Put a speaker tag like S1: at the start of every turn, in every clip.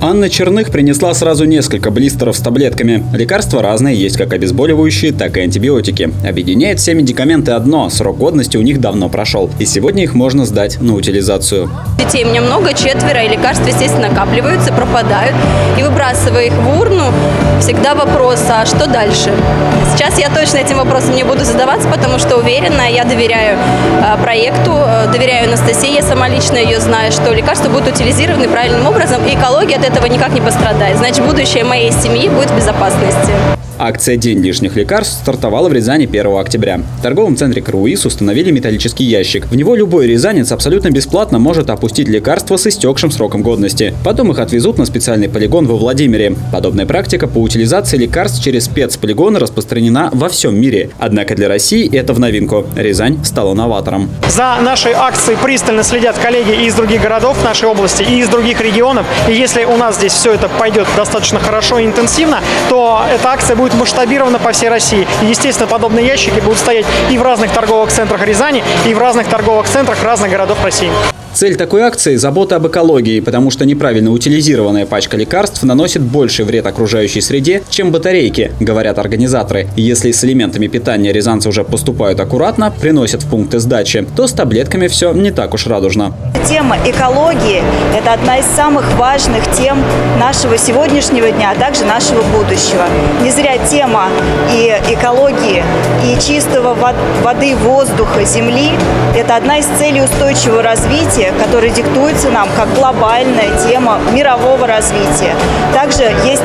S1: Анна Черных принесла сразу несколько блистеров с таблетками. Лекарства разные, есть как обезболивающие, так и антибиотики. Объединяет все медикаменты одно – срок годности у них давно прошел. И сегодня их можно сдать на утилизацию.
S2: Детей у меня много, 4, и лекарства, естественно, накапливаются, пропадают. И выбрасывая их в урну, всегда вопрос, а что дальше? Сейчас я точно этим вопросом не буду задаваться, потому что уверена, я доверяю проекту, доверяю Анастасии, я сама лично ее знаю, что лекарства будут утилизированы правильным образом, и экология от этого никак не пострадает. Значит, будущее моей семьи будет в безопасности.
S1: Акция «День лишних лекарств» стартовала в Рязани 1 октября. В торговом центре «Круиз» установили металлический ящик. В него любой рязанец абсолютно бесплатно может опустить лекарства с истекшим сроком годности. Потом их отвезут на специальный полигон во Владимире. Подобная практика по утилизации лекарств через спецполигоны распространена во всем мире. Однако для России это в новинку. Рязань стала новатором.
S3: За нашей акцией пристально следят коллеги из других городов нашей области и из других регионов. И если у нас здесь все это пойдет достаточно хорошо и интенсивно, то эта акция будет масштабирована по всей России. И, естественно, подобные ящики будут стоять и в разных торговых центрах Рязани, и в разных торговых центрах разных городов России.
S1: Цель такой акции – забота об экологии, потому что неправильно утилизированная пачка лекарств наносит больший вред окружающей среде, чем батарейки, говорят организаторы. Если с элементами питания рязанцы уже поступают аккуратно, приносят в пункты сдачи, то с таблетками все не так уж радужно.
S4: Тема экологии – это одна из самых важных тем нашего сегодняшнего дня, а также нашего будущего. Не зря тема и экологии, и чистого воды, воздуха, земли – это одна из целей устойчивого развития, которая диктуется нам как глобальная тема мирового развития. Также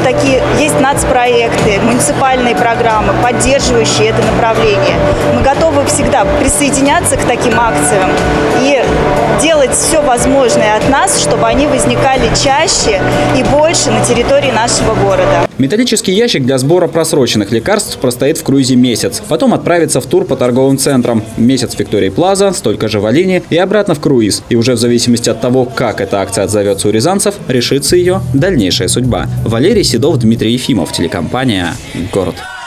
S4: есть нацпроекты, муниципальные программы, поддерживающие это направление. Мы готовы всегда присоединяться к таким акциям и делать все возможное от нас, чтобы они возникали чаще и больше на территории нашего города.
S1: Металлический ящик для сбора просроченных лекарств простоит в круизе месяц. Потом отправится в тур по торговым центрам. Месяц в Виктории Плаза, столько же в Алине и обратно в круиз. И уже в зависимости от того, как эта акция отзовется у рязанцев, решится ее дальнейшая судьба. Валерий Седов, Дмитрий Ефимов, телекомпания «Город».